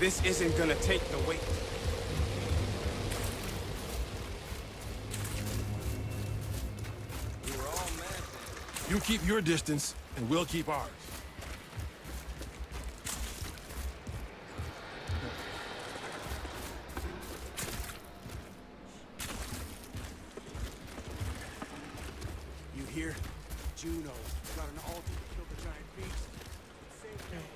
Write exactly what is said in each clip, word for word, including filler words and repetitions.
This isn't gonna take the weight. We were all mad then. You keep your distance, and we'll keep ours. You hear? Juno got an altar to kill the giant beast. Save them.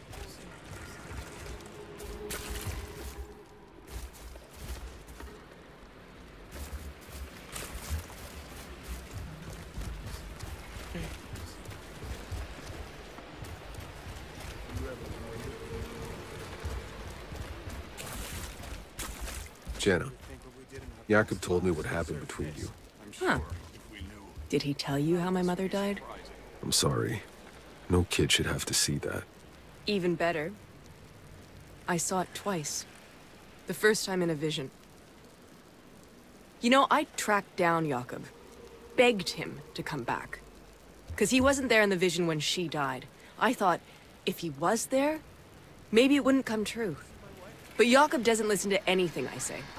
Jenna, Jakob told me what happened between you. Huh. Did he tell you how my mother died? I'm sorry. No kid should have to see that. Even better. I saw it twice. The first time in a vision. You know, I tracked down Jakob. Begged him to come back. Because he wasn't there in the vision when she died. I thought, if he was there, maybe it wouldn't come true. But Jakob doesn't listen to anything I say.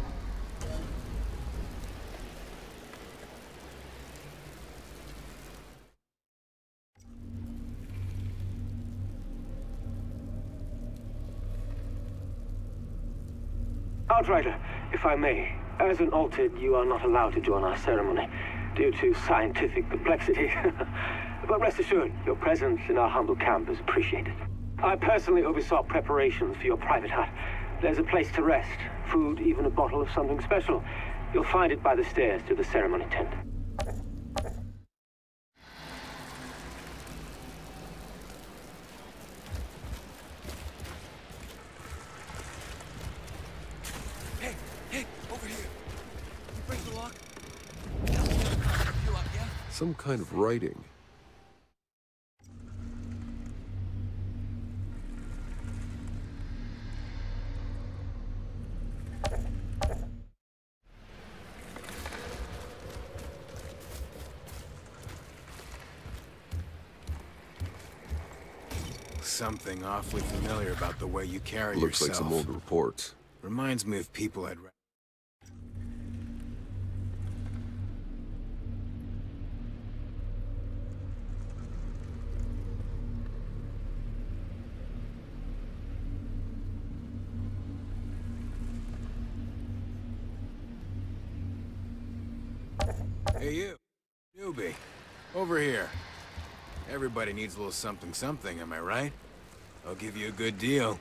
Outrider, if I may, as an altered, you are not allowed to join our ceremony due to scientific complexity. But rest assured, your presence in our humble camp is appreciated. I personally oversaw preparations for your private hut. There's a place to rest, food, even a bottle of something special. You'll find it by the stairs to the ceremony tent. Hey, hey, over here. You break the lock? You up, yeah? Some kind of writing. Something awfully familiar about the way you carry Looks yourself. like some old reports. Reminds me of people I'd... ra- Hey you, newbie, over here. Everybody needs a little something something, am I right? I'll give you a good deal.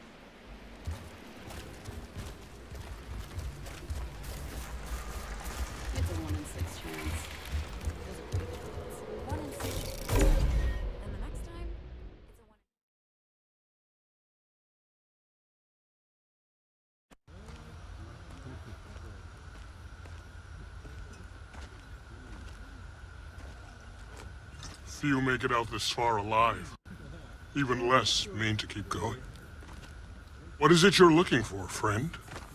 It's a one in six chance. Those are pretty good odds. One in six. And the next time, it's a one in... Few make it out this far alive. Even less mean to keep going. What is it you're looking for, friend?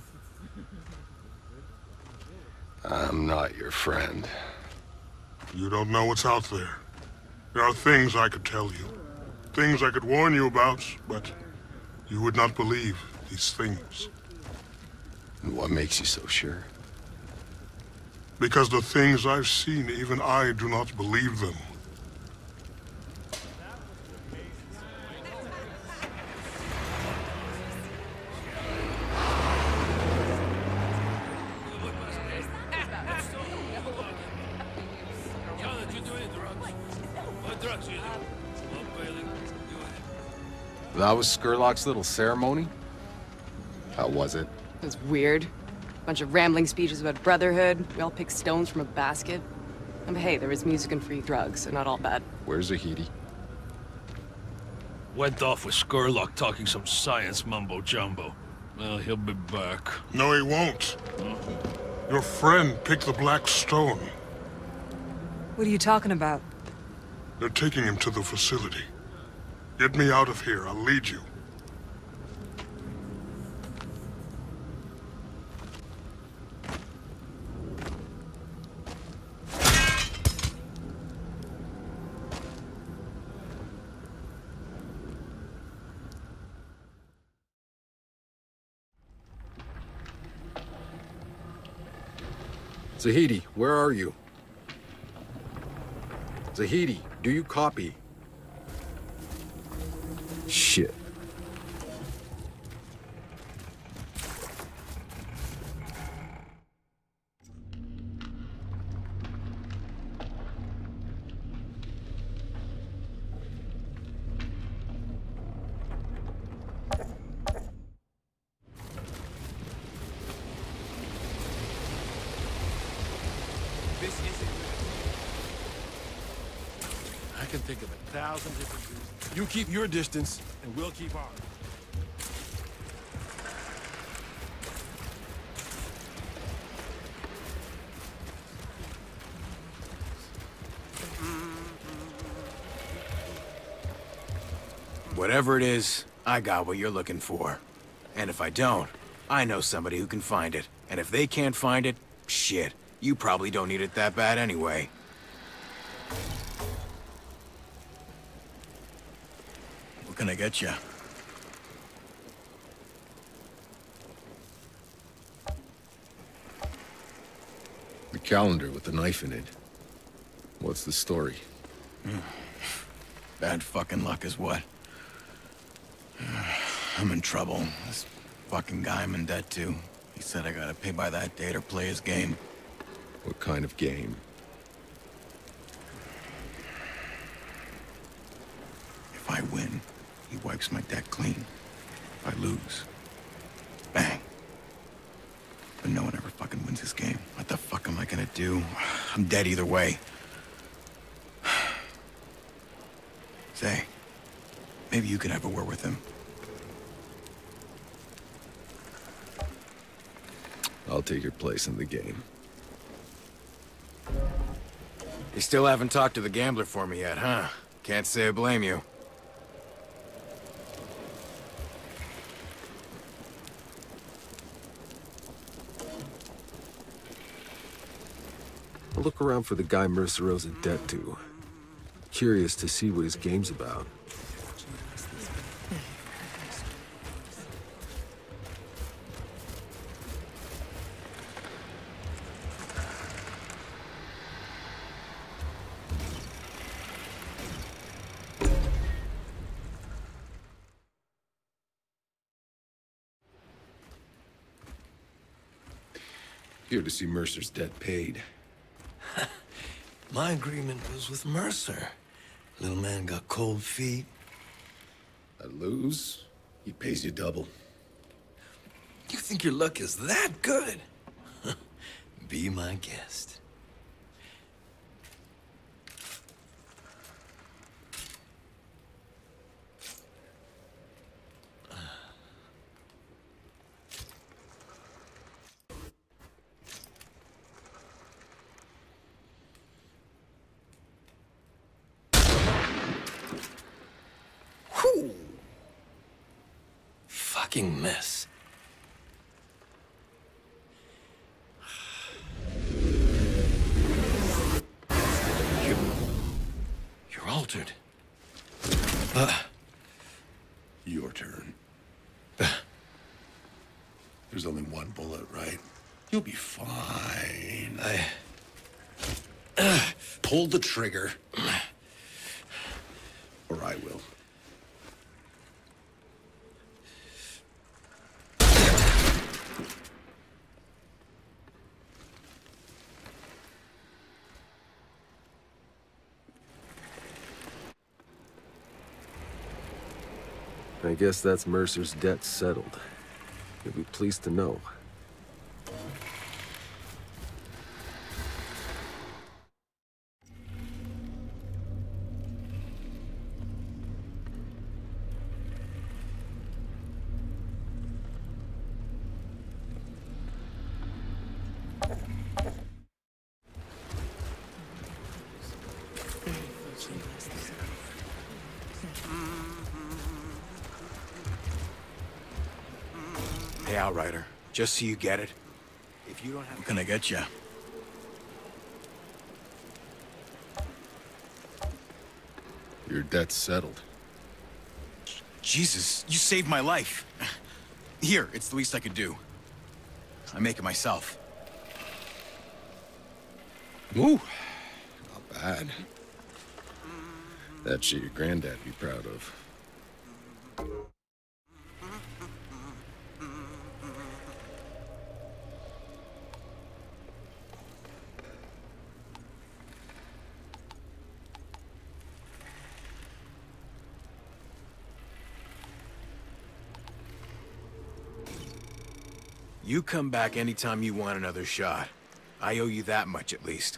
I'm not your friend. You don't know what's out there. There are things I could tell you. Things I could warn you about, but you would not believe these things. And what makes you so sure? Because the things I've seen, even I do not believe them. That was Skurlock's little ceremony? How was it? It was weird. Bunch of rambling speeches about brotherhood. We all picked stones from a basket. And hey, there was music and free drugs, so not all bad. Where's Zahidi? Went off with Skurlock talking some science mumbo-jumbo. Well, he'll be back. No, he won't. Your friend picked the Black Stone. What are you talking about? They're taking him to the facility. Get me out of here. I'll lead you. Zahedi, where are you? Zahedi, do you copy? Shit. This isn't... I can think of a thousand different reasons. You keep your distance, and we'll keep ours. Whatever it is, I got what you're looking for. And if I don't, I know somebody who can find it. And if they can't find it, shit, you probably don't need it that bad anyway. What can I get you? The calendar with the knife in it. What's the story? Bad fucking luck is what? I'm in trouble. This fucking guy I'm in debt to. He said I gotta pay by that date or play his game. What kind of game? If I win, he wipes my debt clean. If I lose, bang. But no one ever fucking wins this game. What the fuck am I gonna do? I'm dead either way. Say, maybe you could have a word with him. I'll take your place in the game. You still haven't talked to the gambler for me yet, huh? Can't say I blame you. I'll look around for the guy Mercer owes a debt to. Curious to see what his game's about. Here to see Mercer's debt paid. My agreement was with Mercer. Little man got cold feet. I lose, he pays you double. You think your luck is that good? Be my guest. Whew. Fucking mess. You... You're altered. Uh, Your turn. There's only one bullet, right? You'll be fine. I... Uh, pull the trigger. Or I will. I guess that's Mercer's debt settled. You'll be pleased to know. Hey, Outrider, just so you get it, if you don't have... What can I get you? Your debt's settled. Jesus, you saved my life. Here, it's the least I could do. I make it myself. Ooh, not bad. That shit your granddad be proud of. You come back anytime you want another shot. I owe you that much at least.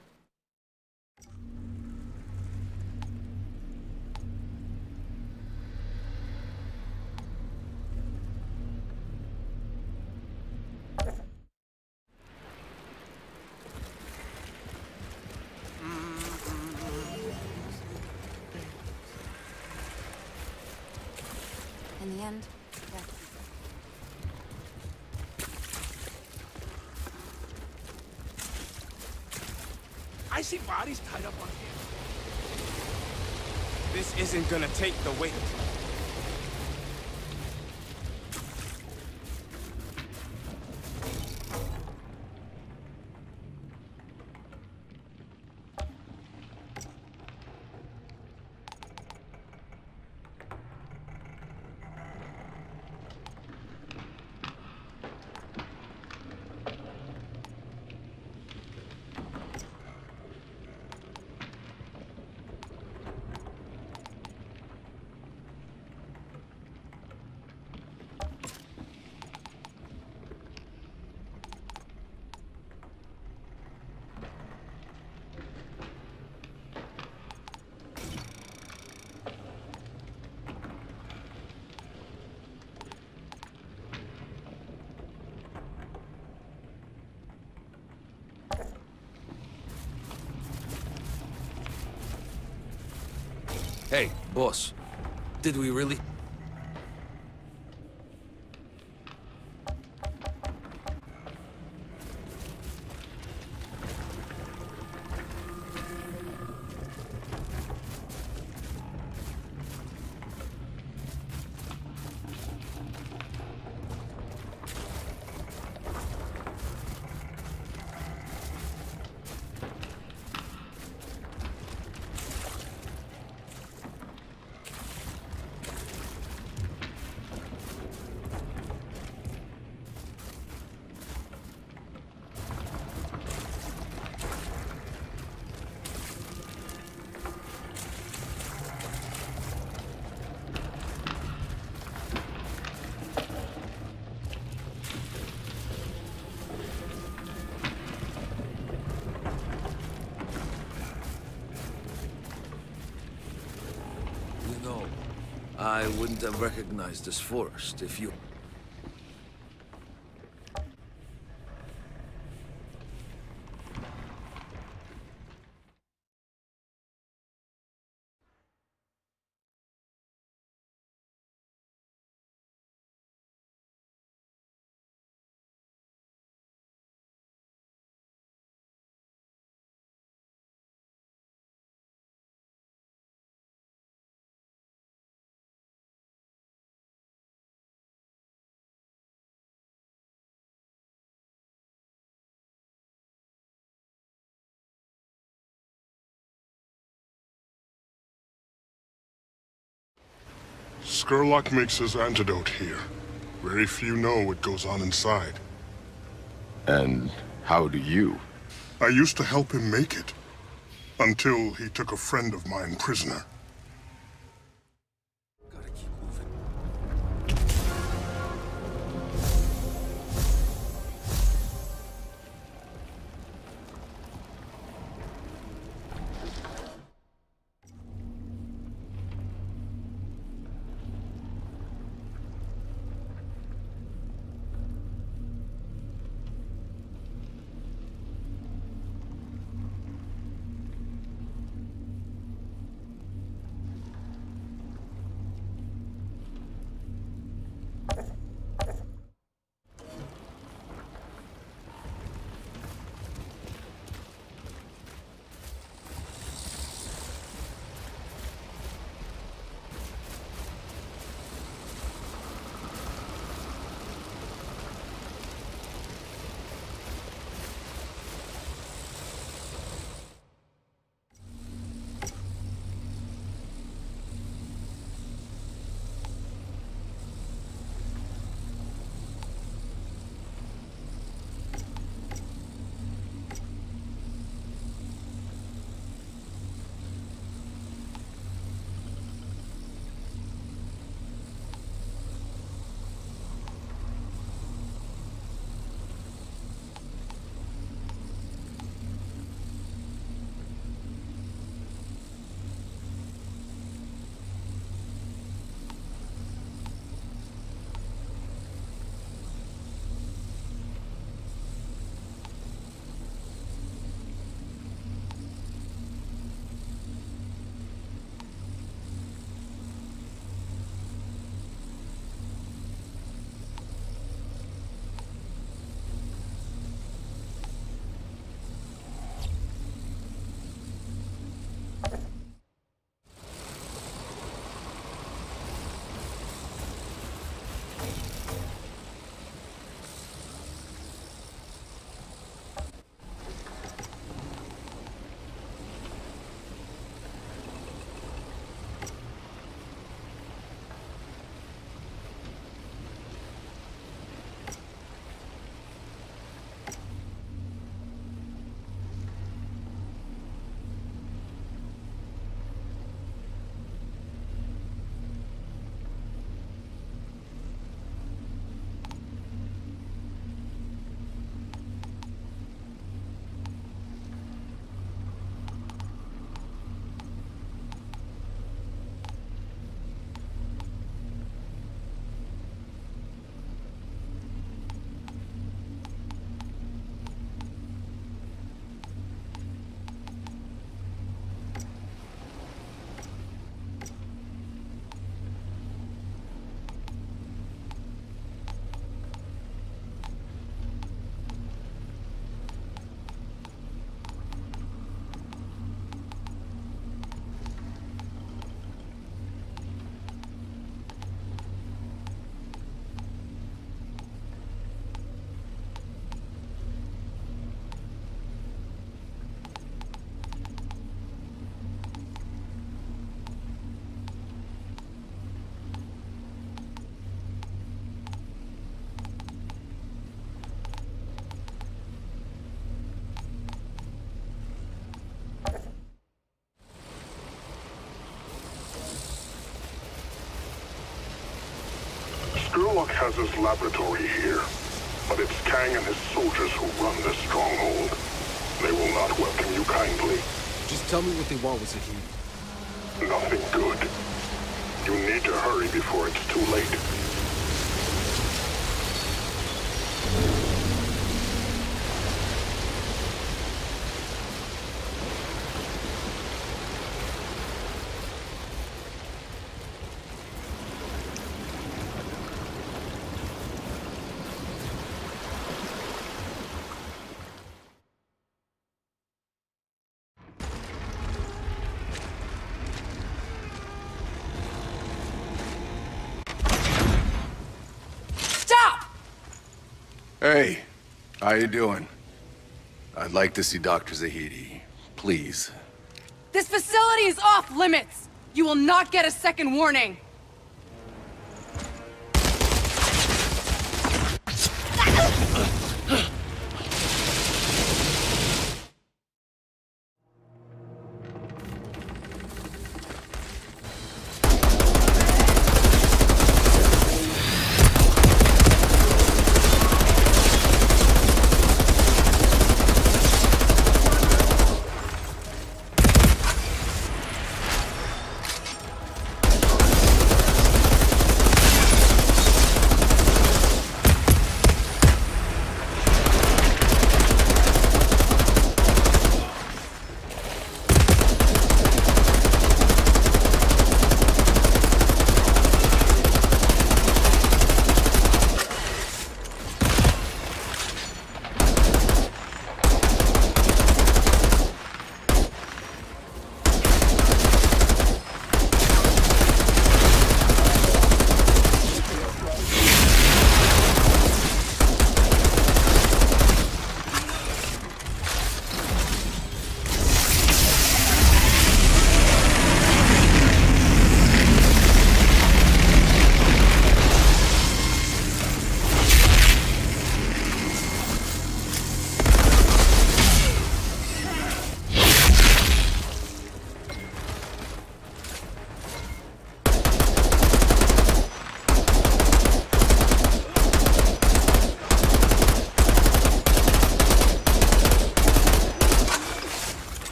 In the end, yeah. I see bodies tied up on here. This isn't gonna take the weight. Hey, boss. Did we really? I wouldn't have recognized this forest if you... Skurlock makes his antidote here. Very few know what goes on inside. And how do you? I used to help him make it. Until he took a friend of mine prisoner. Gotta keep moving. Sherlock has his laboratory here, but it's Kang and his soldiers who run this stronghold. They will not welcome you kindly. Just tell me what they want with Zahedi. Nothing good. You need to hurry before it's too late. Hey, how you doing? I'd like to see Doctor Zahedi, please. This facility is off limits! You will not get a second warning!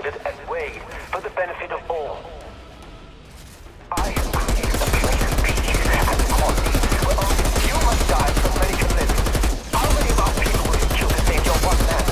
calculated and weighed for the benefit of all. I have created a place of peace and quality where only few must die so many can live. How many of our people will you kill to save your one man?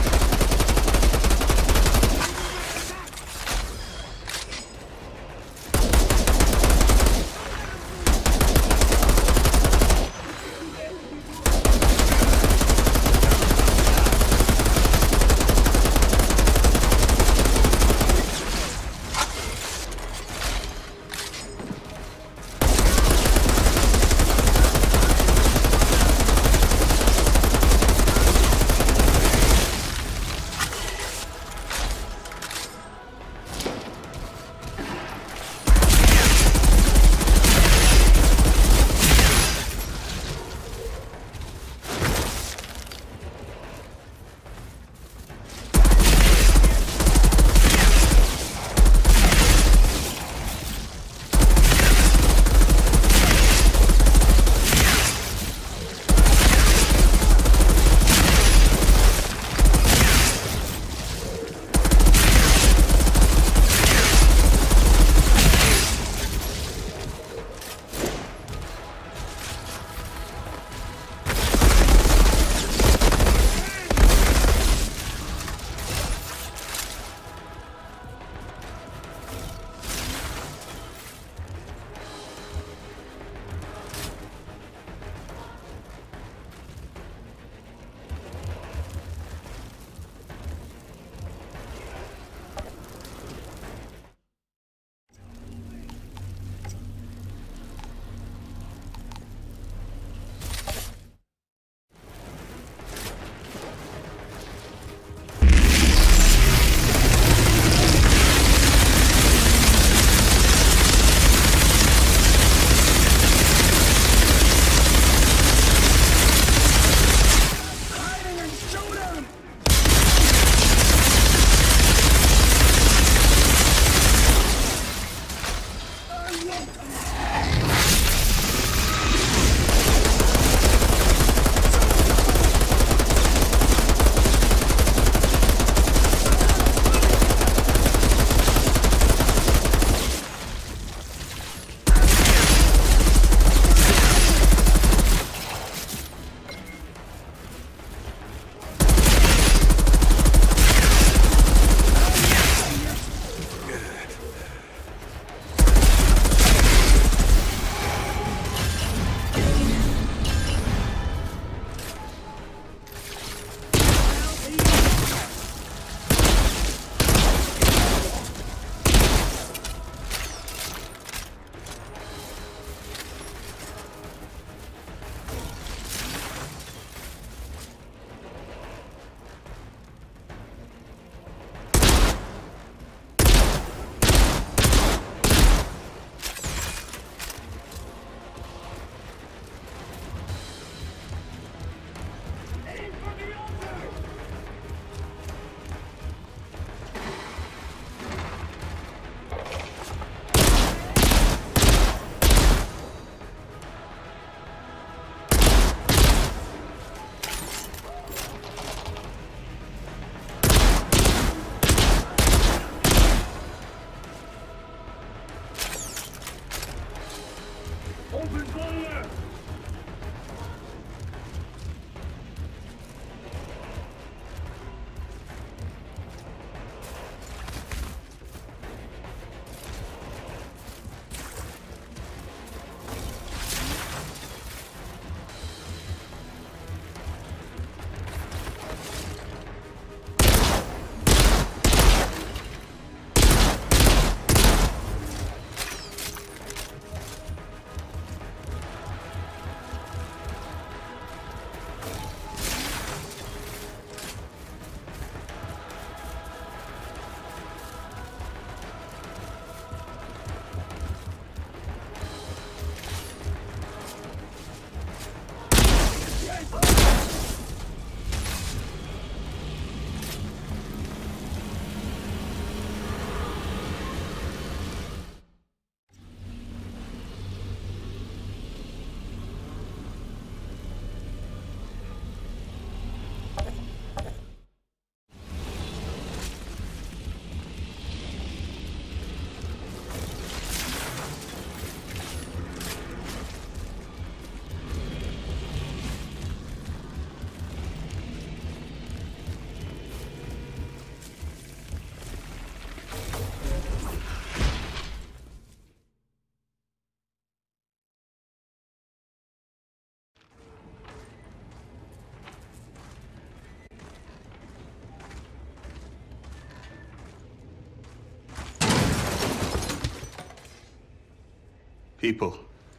People.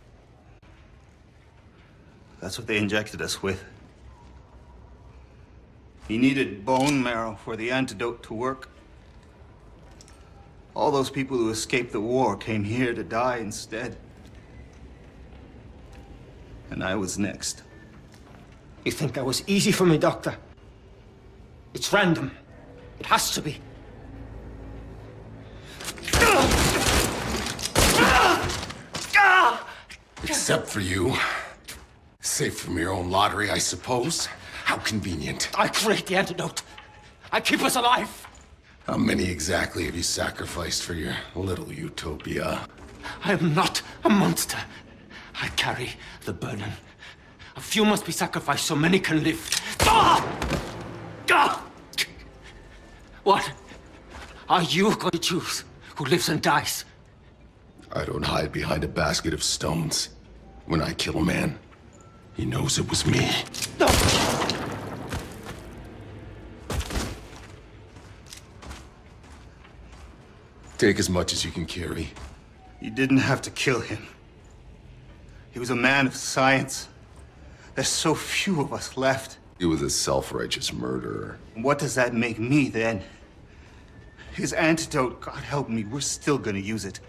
That's what they injected us with. He needed bone marrow for the antidote to work. All those people who escaped the war came here to die instead. And I was next. You think that was easy for me, Doctor? It's random. It has to be. Except for you. Safe from your own lottery, I suppose. How convenient. I create the antidote. I keep us alive. How many exactly have you sacrificed for your little utopia? I am not a monster. I carry the burden. A few must be sacrificed so many can live. Ah! Ah! What are you going to choose? Who lives and dies? I don't hide behind a basket of stones. When I kill a man, he knows it was me. No! Take as much as you can carry. You didn't have to kill him. He was a man of science. There's so few of us left. He was a self-righteous murderer. What does that make me, then? His antidote, God help me, we're still gonna use it.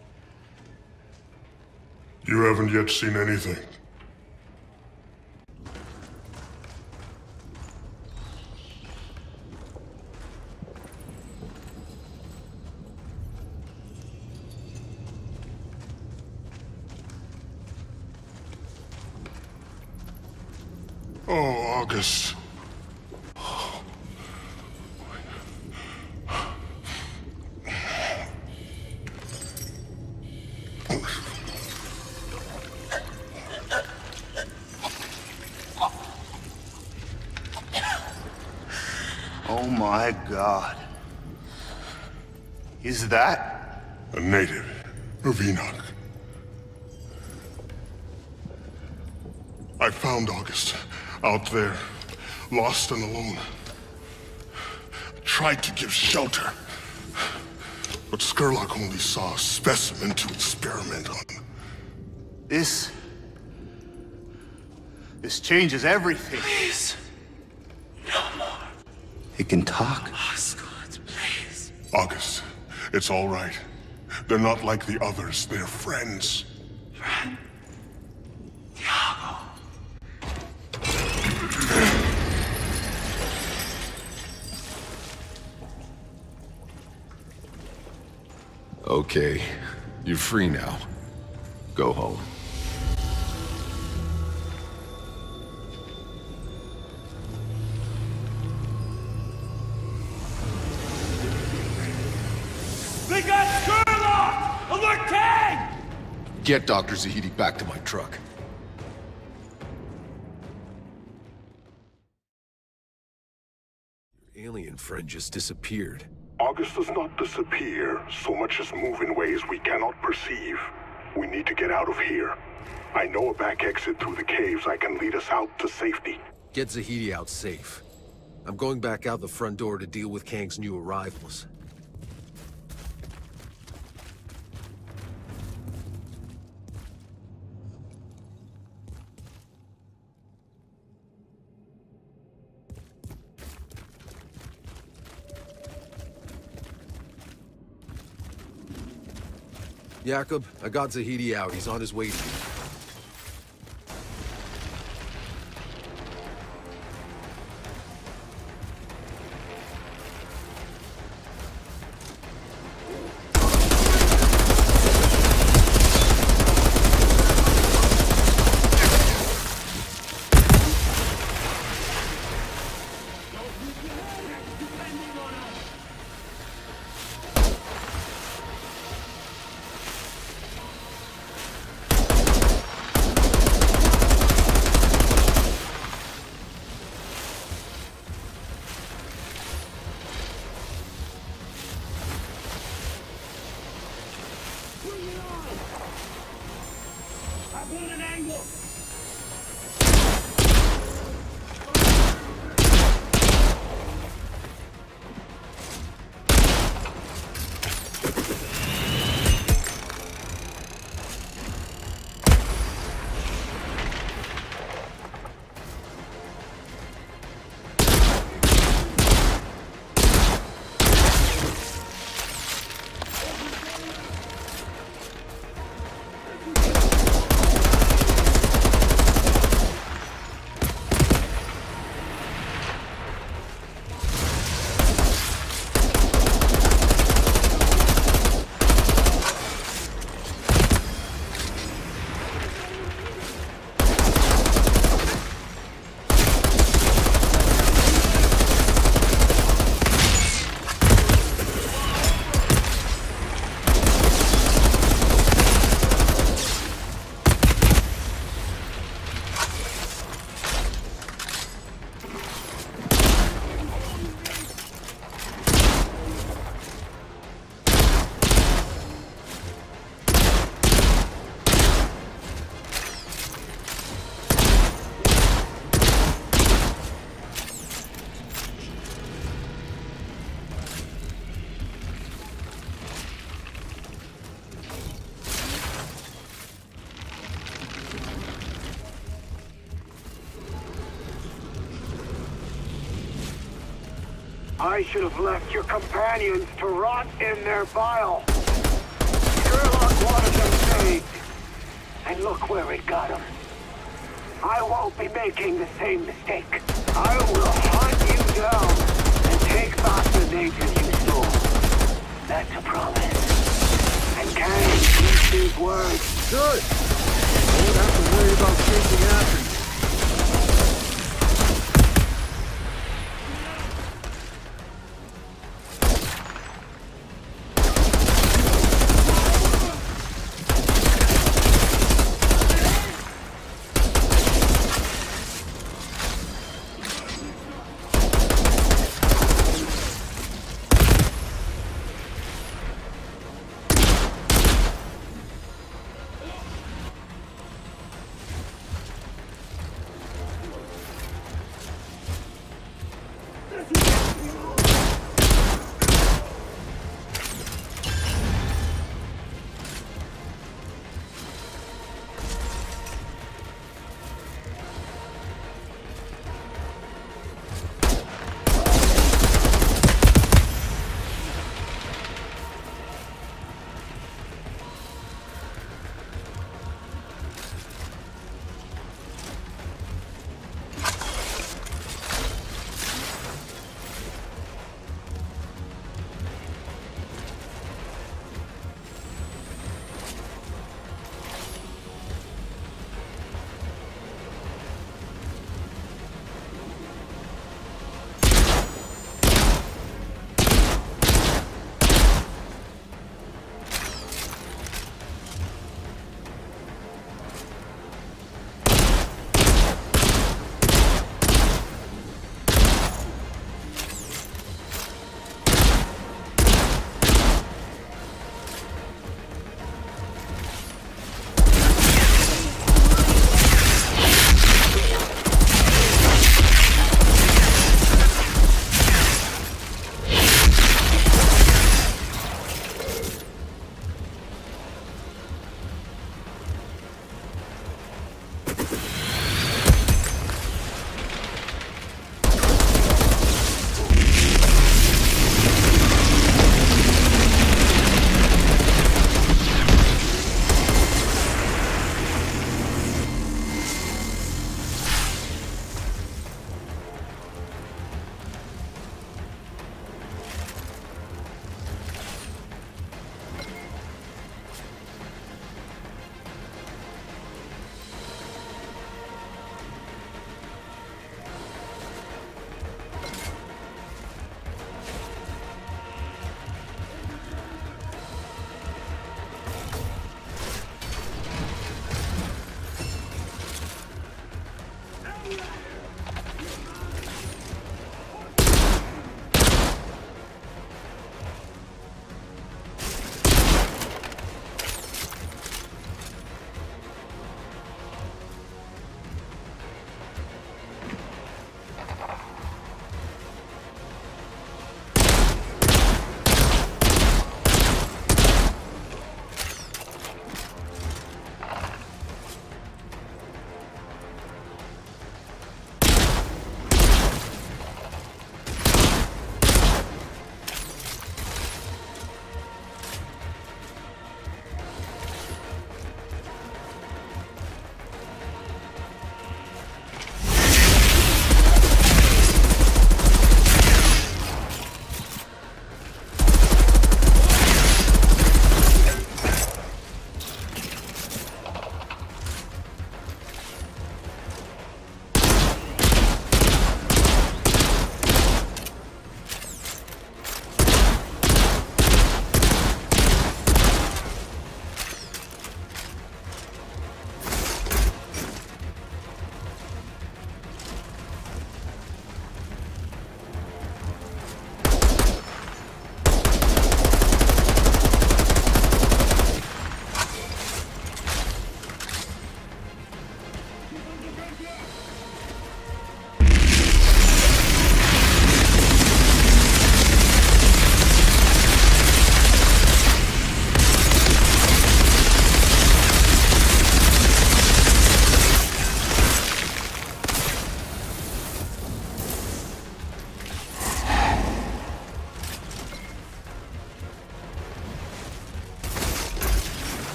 You haven't yet seen anything. Oh, August. Oh my God. Is that? A native of Enoch. I found August out there, lost and alone. Tried to give shelter, but Skurlock only saw a specimen to experiment on. This... This changes everything. Please. No more. It can talk. Osgood, please. August, it's all right. They're not like the others. They're friends. Friend? Thiago. Okay, you're free now. Go home. They got Skurlock! Alert Kang! Get Doctor Zahedi back to my truck. Your alien friend just disappeared. August does not disappear, so much as move in ways we cannot perceive. We need to get out of here. I know a back exit through the caves that can lead us out to safety. Get Zahedi out safe. I'm going back out the front door to deal with Kang's new arrivals. Jakob, I got Zahedi out. He's on his way to you. I should have left your companions to rot in their bile. Sherlock wanted them saved, and look where it got them. I won't be making the same mistake. I will hunt you down and take back the nature you stole. That's a promise. And Kang keeps his word. Good. I won't have to worry about chasing after you.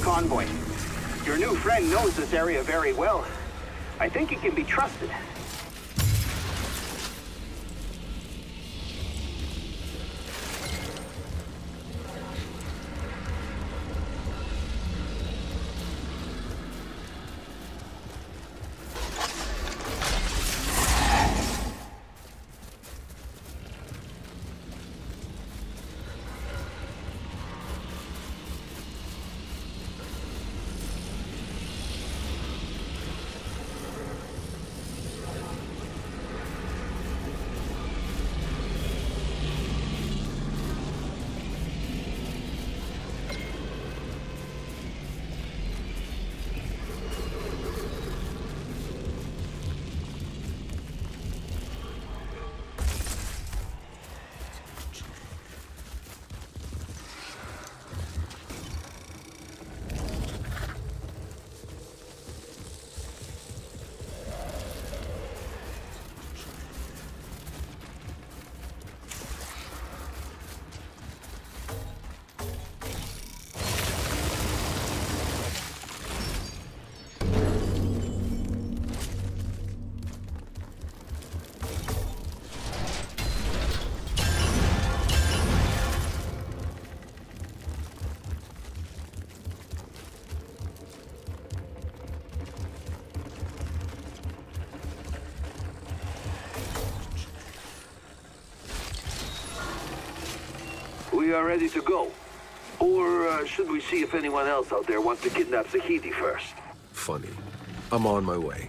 convoy. Your new friend knows this area very well. I think he can be trusted. We are ready to go. Or uh, should we see if anyone else out there wants to kidnap Zahedi first? Funny. I'm on my way.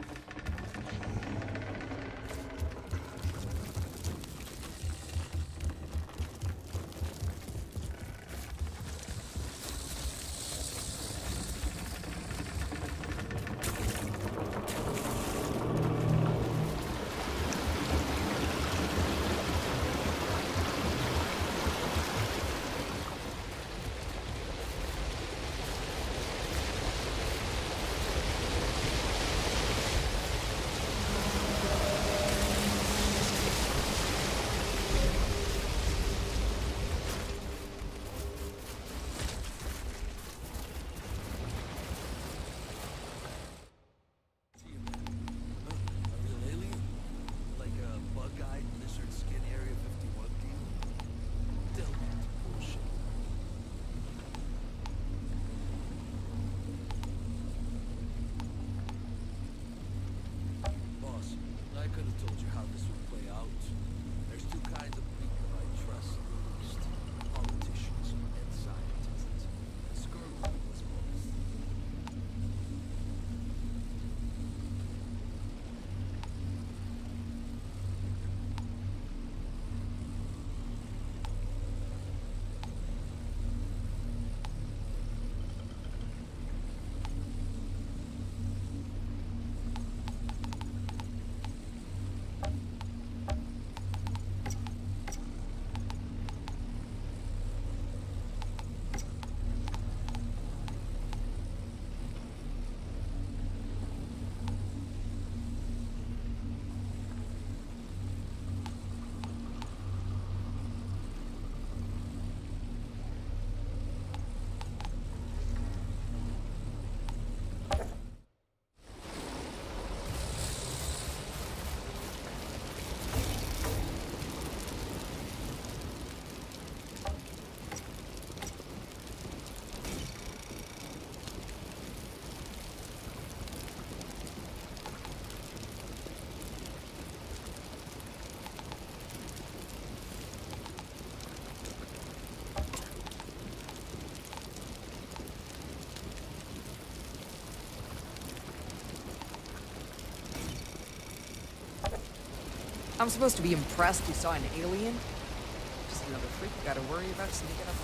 I'm supposed to be impressed you saw an alien? Just another freak you gotta worry about sneaking up on.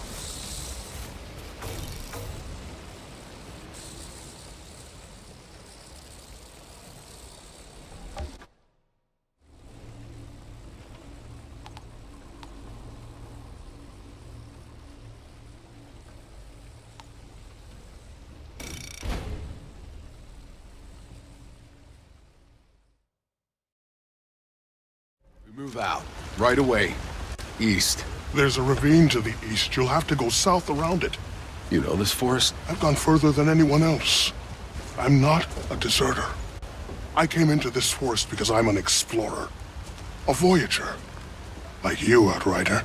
Move out. Right away. East. There's a ravine to the east. You'll have to go south around it. You know this forest? I've gone further than anyone else. I'm not a deserter. I came into this forest because I'm an explorer. A voyager. Like you, Outrider.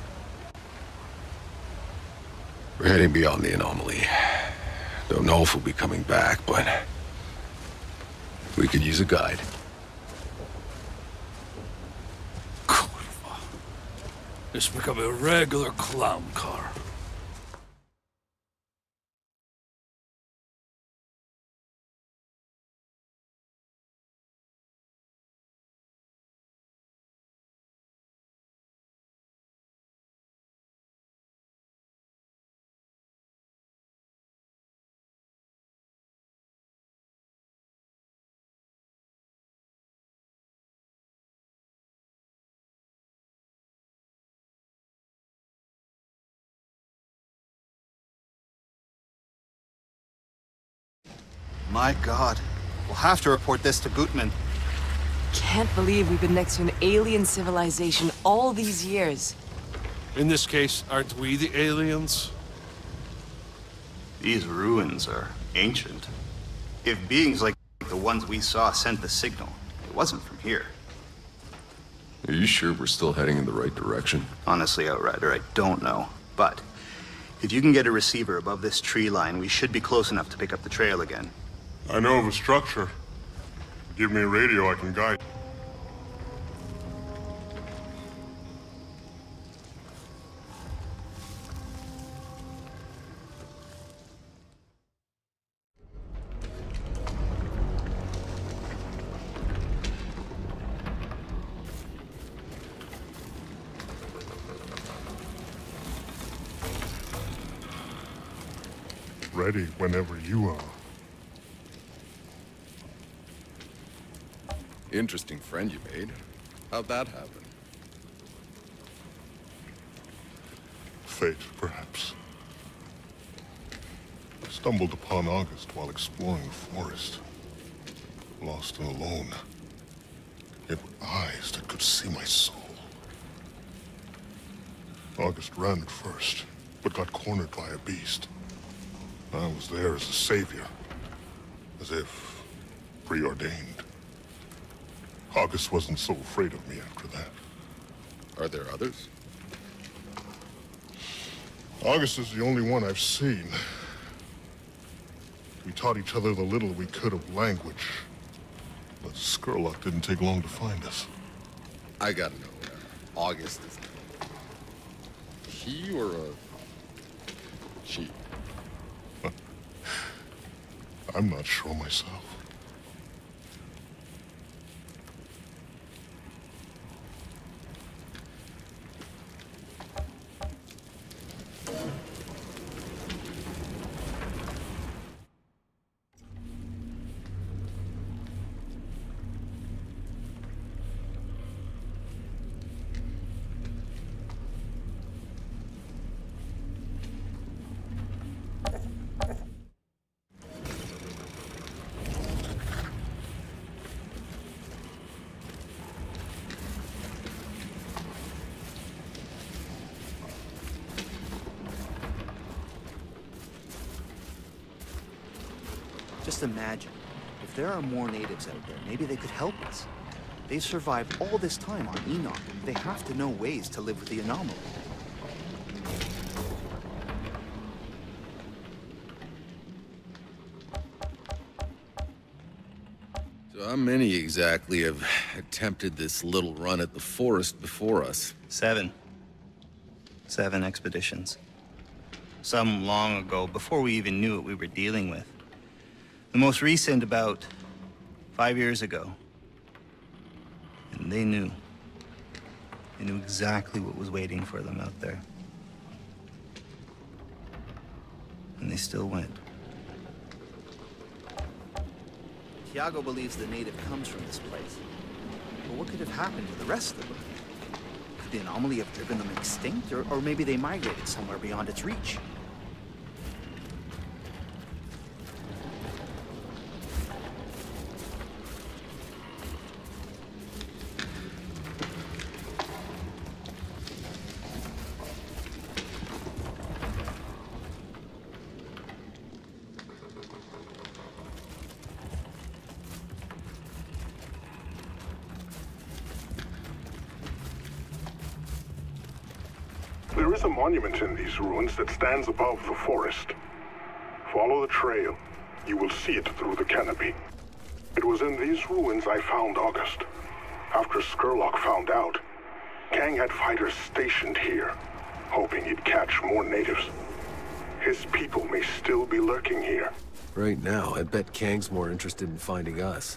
We're heading beyond the anomaly. Don't know if we'll be coming back, but we could use a guide. It's become a regular clown car. My God. We'll have to report this to Gutman. Can't believe we've been next to an alien civilization all these years. In this case, aren't we the aliens? These ruins are ancient. If beings like the ones we saw sent the signal, it wasn't from here. Are you sure we're still heading in the right direction? Honestly, Outrider, I don't know. But if you can get a receiver above this tree line, we should be close enough to pick up the trail again. I know of a structure. Give me a radio, I can guide. Ready whenever you are. Interesting friend you made. How'd that happen? Fate, perhaps. I stumbled upon August while exploring the forest. Lost and alone. Yet with eyes that could see my soul. August ran at first, but got cornered by a beast. I was there as a savior. As if preordained. August wasn't so afraid of me after that. Are there others? August is the only one I've seen. We taught each other the little we could of language. But Skurlock didn't take long to find us. I gotta know, August is he or a she? I'm not sure myself. Just imagine, if there are more natives out there, maybe they could help us. They've survived all this time on Enoch. They have to know ways to live with the anomaly. So how many exactly have attempted this little run at the forest before us? Seven. Seven expeditions. Some long ago, before we even knew what we were dealing with. The most recent about five years ago. And they knew. They knew exactly what was waiting for them out there. And they still went. Tiago believes the native comes from this place. But what could have happened to the rest of them? Could the anomaly have driven them extinct? Or, or maybe they migrated somewhere beyond its reach? There is a monument in these ruins that stands above the forest. Follow the trail. You will see it through the canopy. It was in these ruins I found August. After Skurlock found out, Kang had fighters stationed here, hoping he'd catch more natives. His people may still be lurking here. Right now, I bet Kang's more interested in finding us.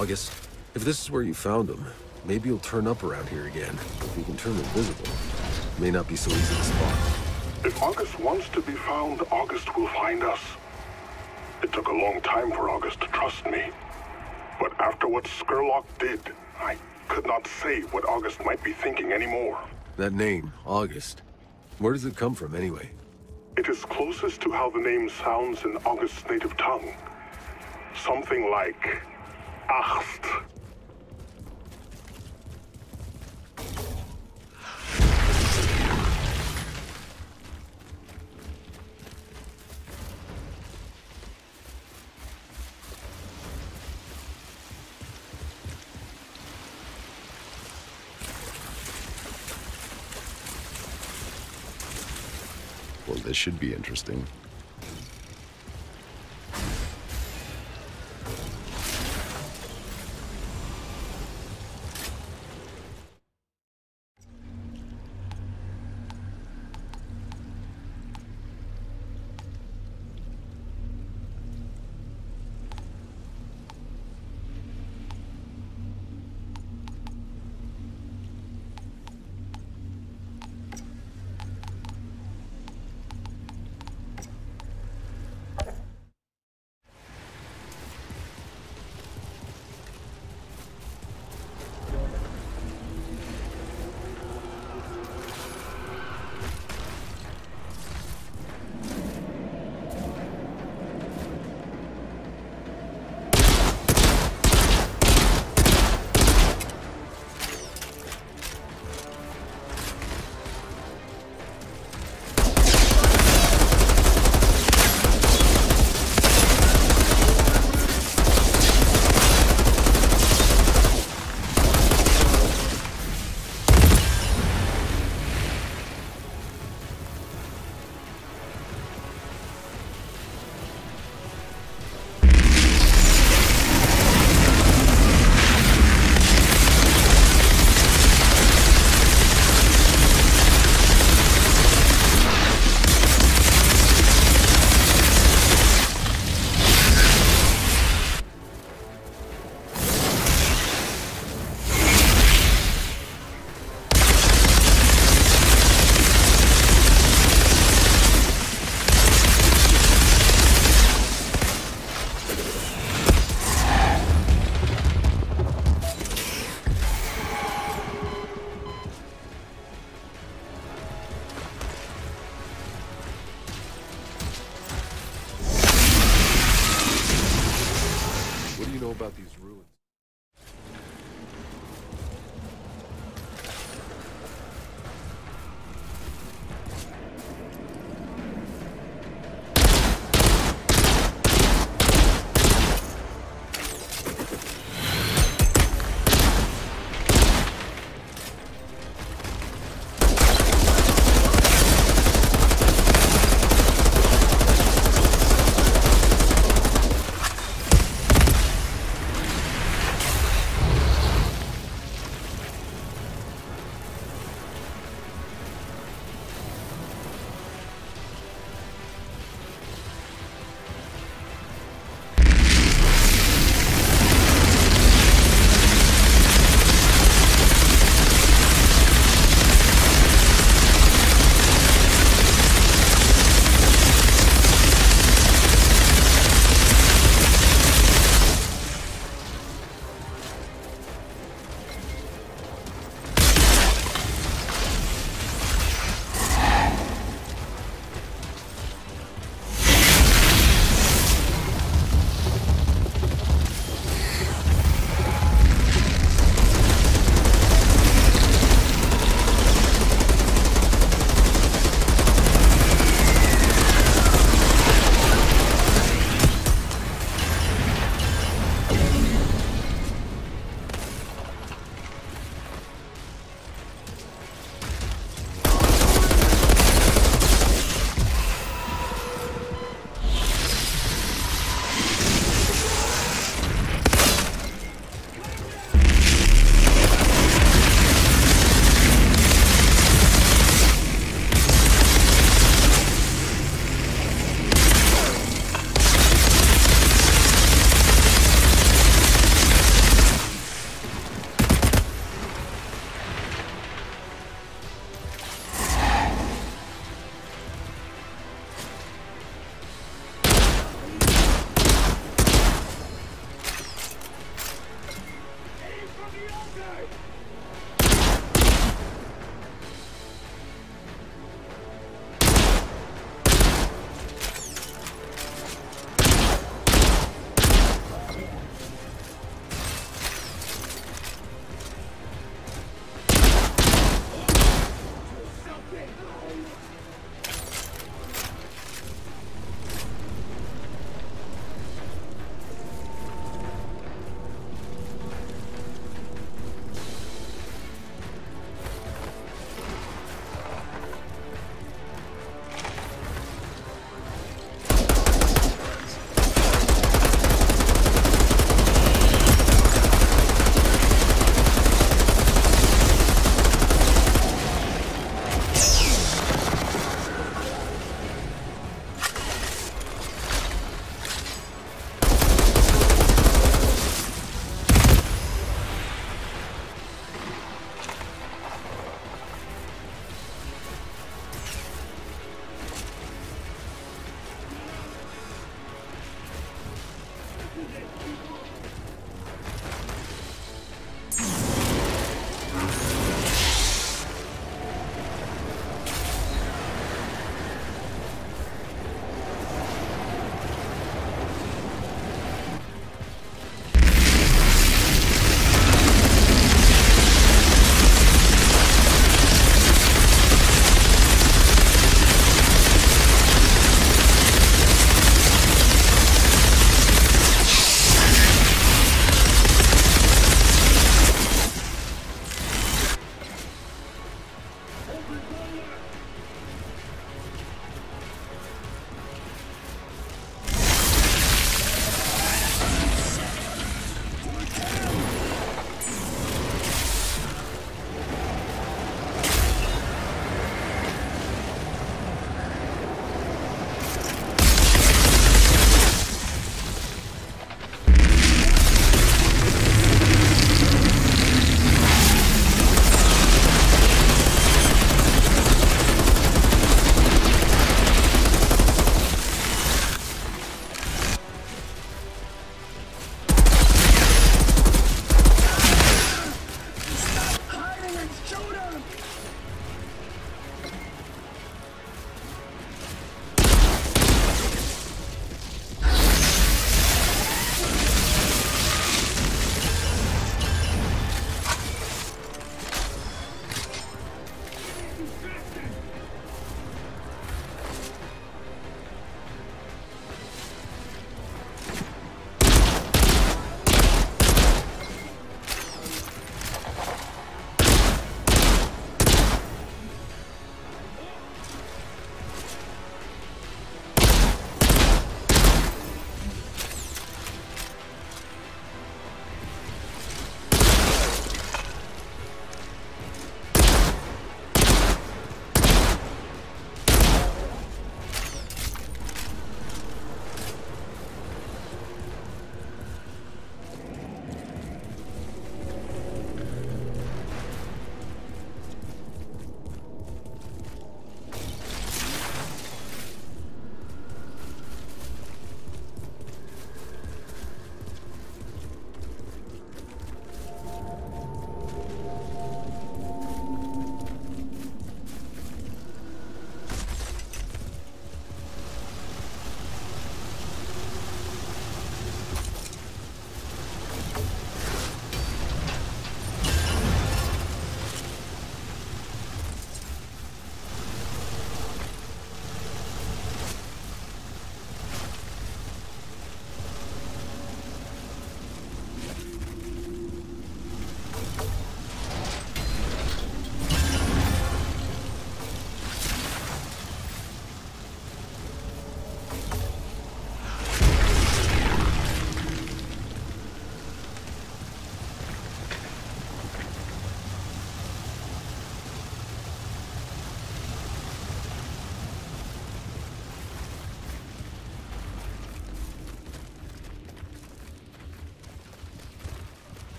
August, if this is where you found him, maybe he'll turn up around here again. If he can turn invisible, it may not be so easy to spot. If August wants to be found, August will find us. It took a long time for August to trust me. But after what Skurlock did, I could not say what August might be thinking anymore. That name, August, where does it come from anyway? It is closest to how the name sounds in August's native tongue. Something like Acht. Well, this should be interesting.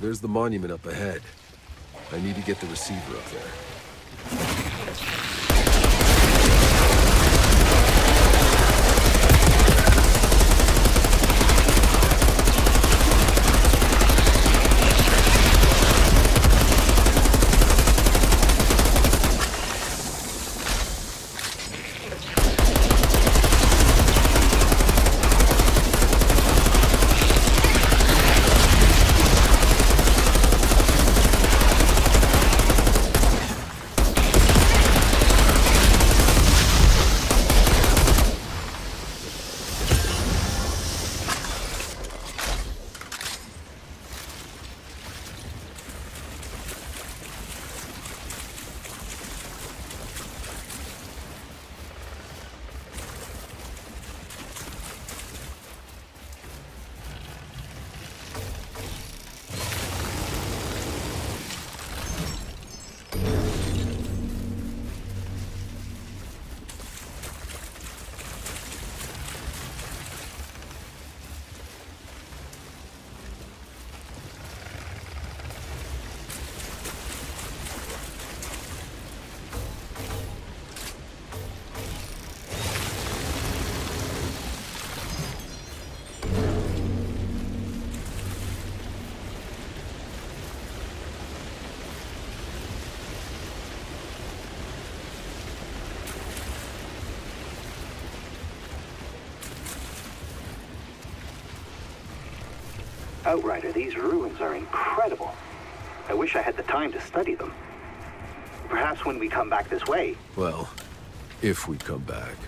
there's the monument up ahead. I need to get the receiver up there. Outrider, these ruins are incredible. I wish I had the time to study them. Perhaps when we come back this way. Well, if we come back.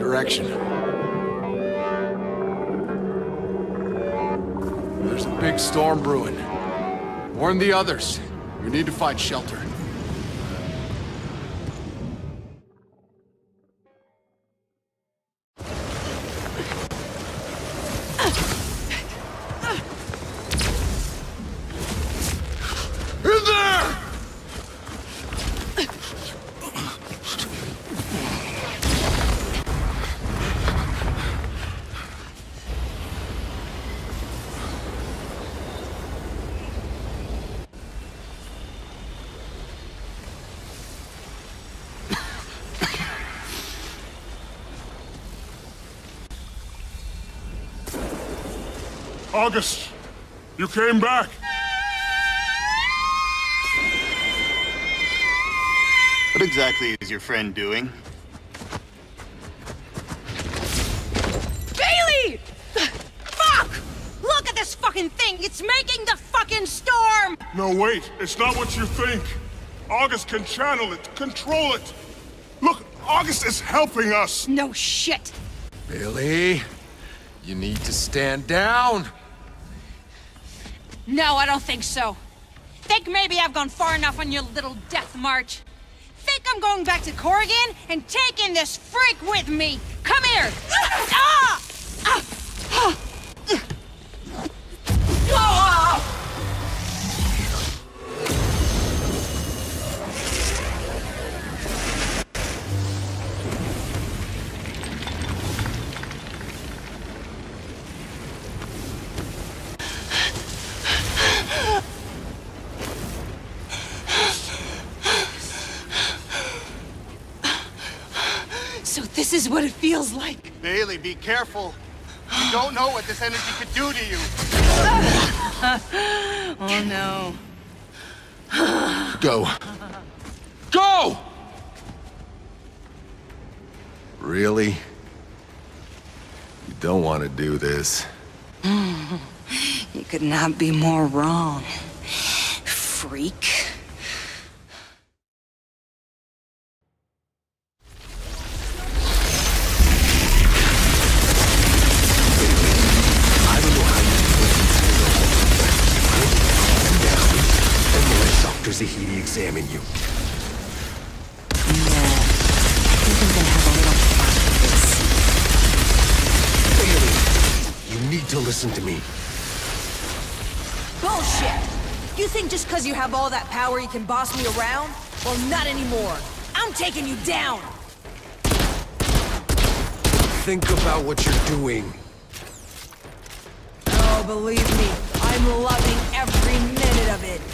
direction. There's a big storm brewing. Warn the others. We need to find shelter. In there! August, you came back. What exactly is your friend doing? Bailey! Fuck! Look at this fucking thing! It's making the fucking storm! No, wait. It's not what you think. August can channel it, control it. Look, August is helping us. No shit. Billy, you need to stand down. No, I don't think so. Think maybe I've gone far enough on your little death march. Think I'm going back to Corrigan and taking this freak with me. Come here. Ah! Ah! Ah! Ah! So this is what it feels like. Bailey, be careful. You don't know what this energy could do to you. Oh no. Go. Go! Really? You don't want to do this. You could not be more wrong, freak. Doctor Zahedi examine you. Bailey, you need to listen to me. Bullshit! You think just because you have all that power you can boss me around? Well, not anymore. I'm taking you down! Think about what you're doing. Oh, believe me, I'm loving every minute of it.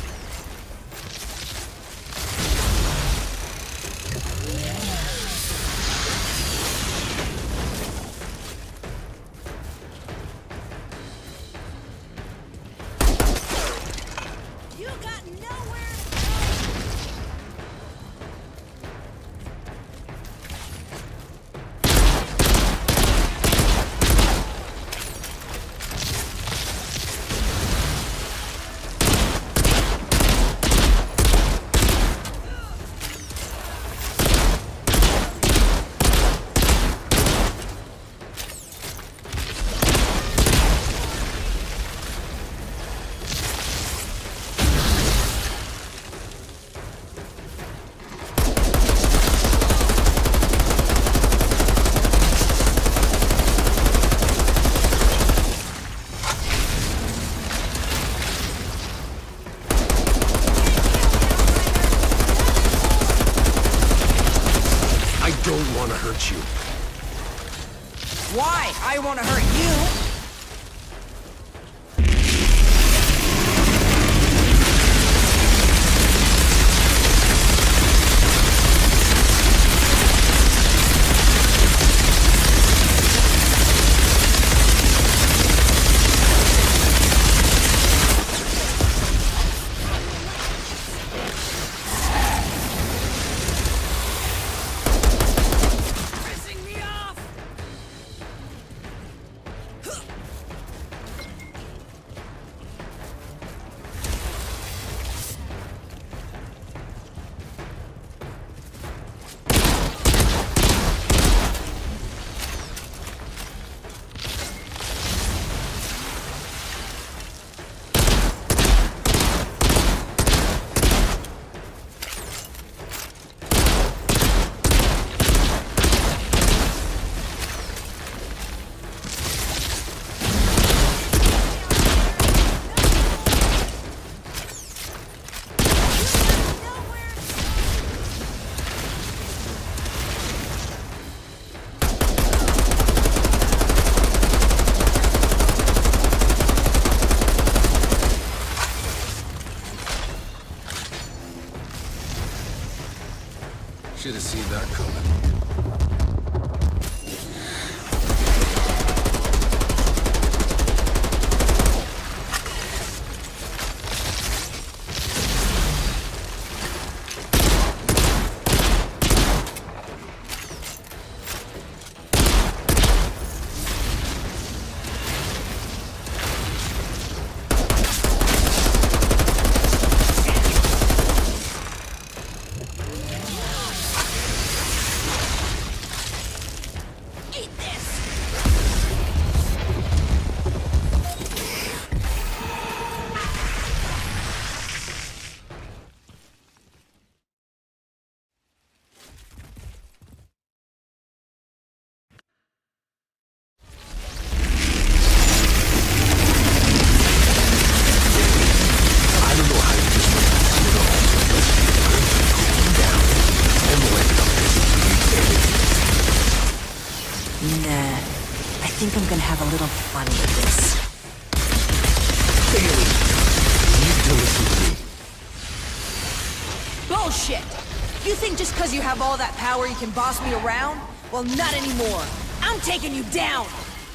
You. Why? I want to hurt you. Nah. I think I'm gonna have a little fun with this. Bailey, you need to listen to me. Bullshit! You think just because you have all that power you can boss me around? Well, not anymore. I'm taking you down!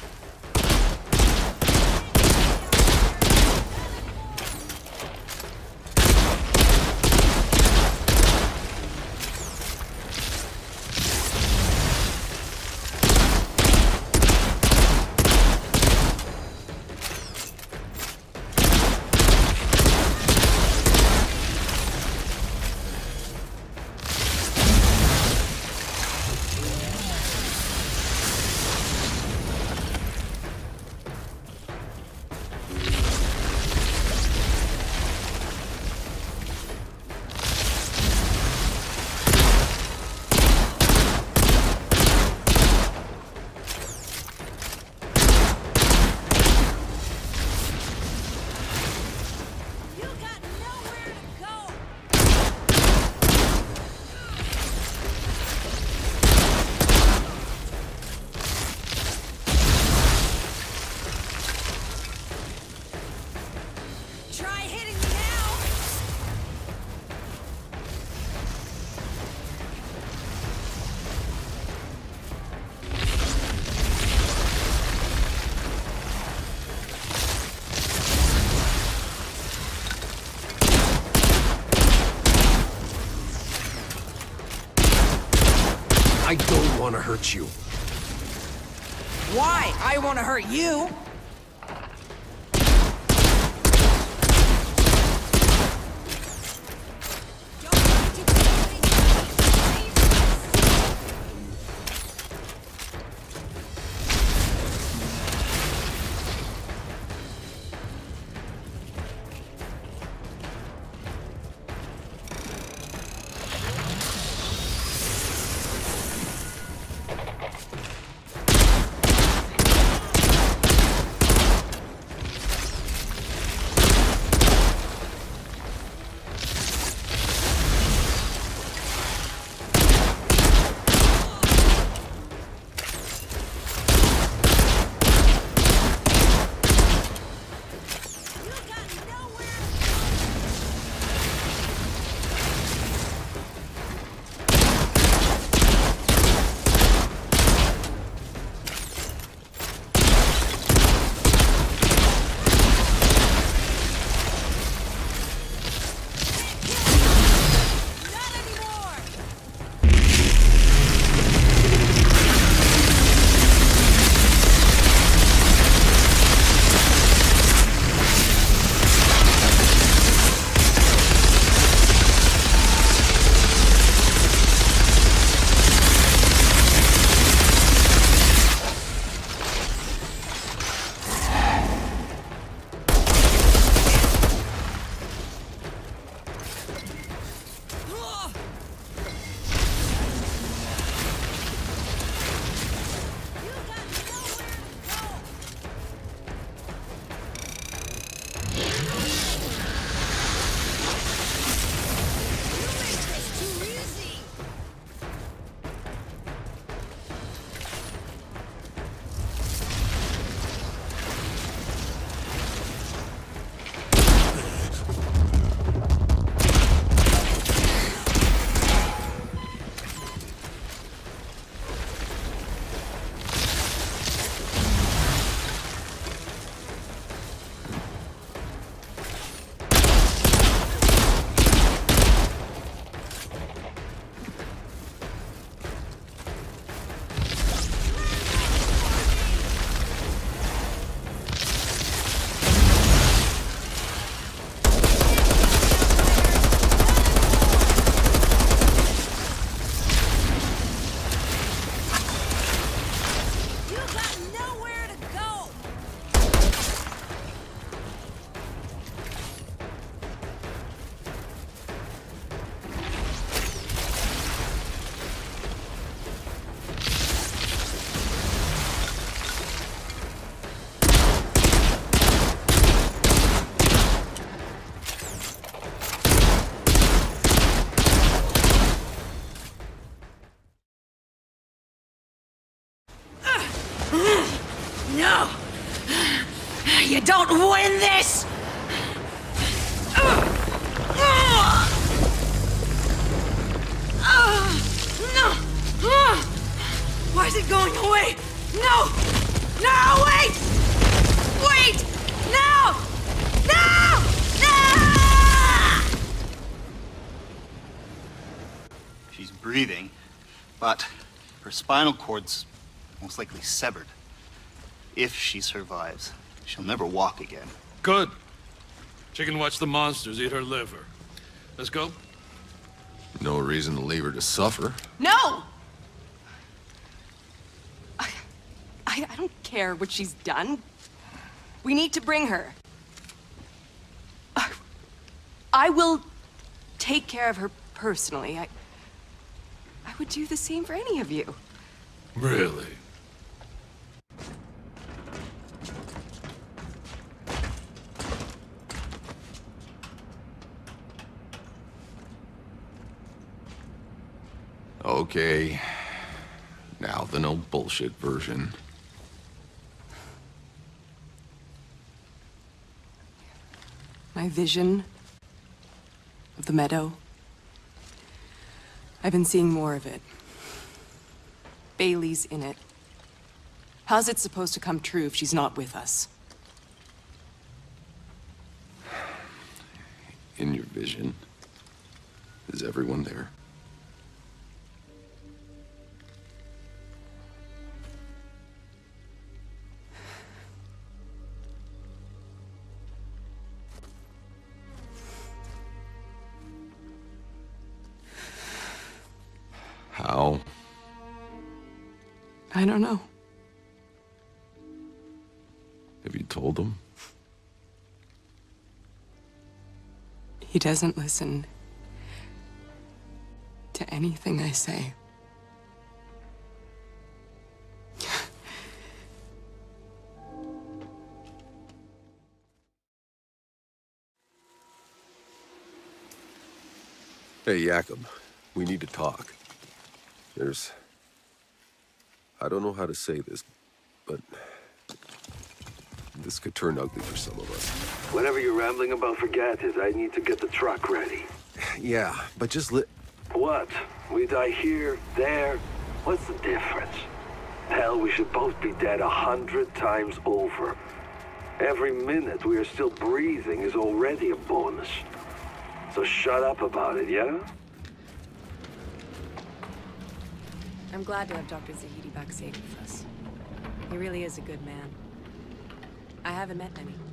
I don't want to hurt you. Why? I want to hurt you. No! You don't win this! No! Why is it going away? No! No, wait! Wait! No! No! No! She's breathing, but her spinal cord's most likely severed. If she survives, she'll never walk again. Good. She can watch the monsters eat her liver. Let's go. No reason to leave her to suffer. No! I, I, I don't care what she's done. We need to bring her. I, I will take care of her personally. I, I would do the same for any of you. Really? Okay. Now the no bullshit version. My vision of the meadow. I've been seeing more of it. Bailey's in it. How's it supposed to come true if she's not with us? In your vision, is everyone there? How? I don't know. Have you told them? He doesn't listen to anything I say. Hey, Jakob. We need to talk. There's... I don't know how to say this, but... this could turn ugly for some of us. Whatever you're rambling about, forget it. I need to get the truck ready. Yeah, but just li- What? We die here, there? What's the difference? Hell, we should both be dead a hundred times over. Every minute we are still breathing is already a bonus. So shut up about it, yeah? I'm glad to have Doctor Zahedi back safe with us. He really is a good man. I haven't met many.